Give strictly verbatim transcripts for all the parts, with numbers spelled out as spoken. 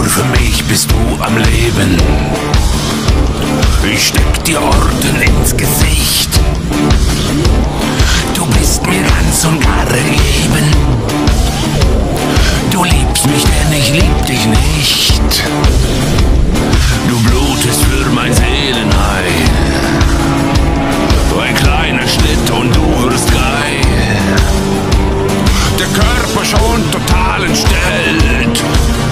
für mich bist du am Leben. Ich steck dir Orden ins Gesicht. Du bist mir ganz und gar gegeben. Du liebst mich, denn ich lieb dich nicht. Du blutest für mein Seelenheil. Ein kleiner Schnitt und du wirst geil. Der Körper schon total entstellt.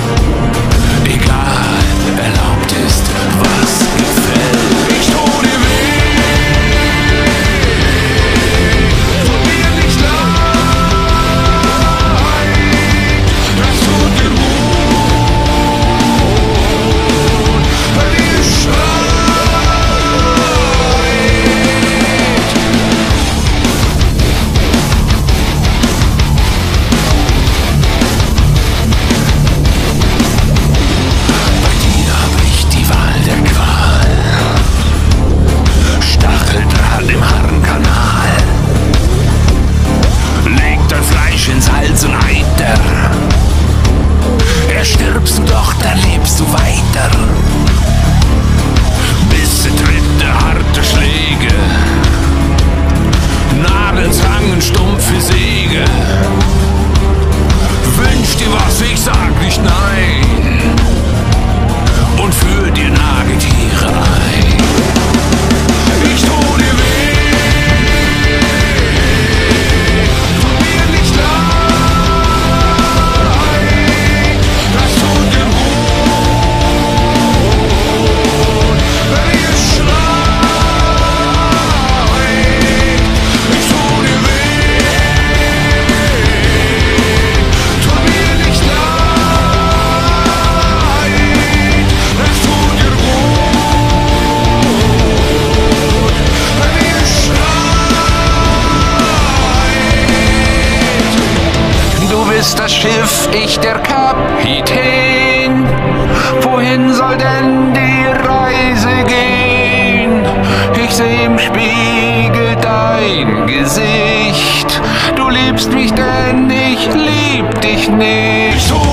Egal, erlaubt ist, was gefällt. Ich tu dir weh, tut mir nicht leid, das tut dir gut, weil ihr ins Hals und Eiter. Erstirbst du doch, dann lebst du weiter. Bisse, Tritte, harte Schläge, Nadeln, Zangen, stumpfe Säge. Wünsch dir was, ich sag nicht nein und führ dir Nagetiere ein. Ich tu dir weh, ist das Schiff, ich der Kapitän. Wohin soll denn die Reise gehen? Ich seh im Spiegel dein Gesicht. Du liebst mich, denn ich lieb dich nicht.